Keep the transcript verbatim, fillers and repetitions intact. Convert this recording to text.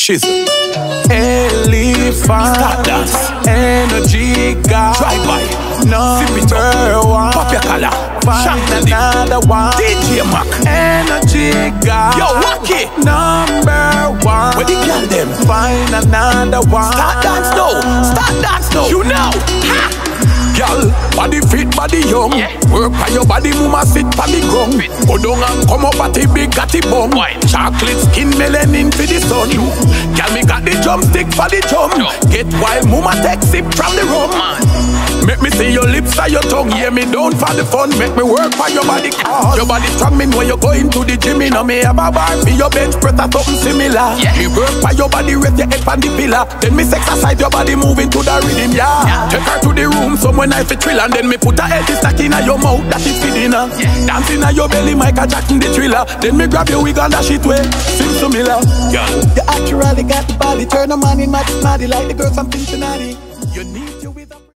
Shizzle. Elephant dance. Energy God. Drive by. Number one. Pop your collar. Find another one. D J Mac. Energy God. Yo, Wacky. Number one. Where the girl them? Find another one. Start dance now. Start dance now. You know. Ha! Girl, body fit, body young. Yeah. Work by your body, mama sit by the ground. Go down and come up at the big gatty bum. Wine. Chocolate skin melanin for the sun. Girl, me got the drumstick for the drum. No. Get wild, mama take sip from the rum. Man. Make me see your lips and your tongue. Hear me down for the fun. Make me work for your body. Cause your body strong, me when you go into the gym. You know me have a bar for your bench press or something similar. Yeah. Me work for your body, rest your head on the pillar. Then me exercise your body, moving to the rhythm, yeah. yeah. Take her to the room, somewhere nice for thrill. And then me put a healthy stack in your mouth, that is for dinner. Yeah. Dancing on your belly, Michael Jackson the thriller. Then me grab your wig and dash it way, sing to me love. Yeah. You actually got the body, turn a man in mad, smarty like the girls from Cincinnati. You need your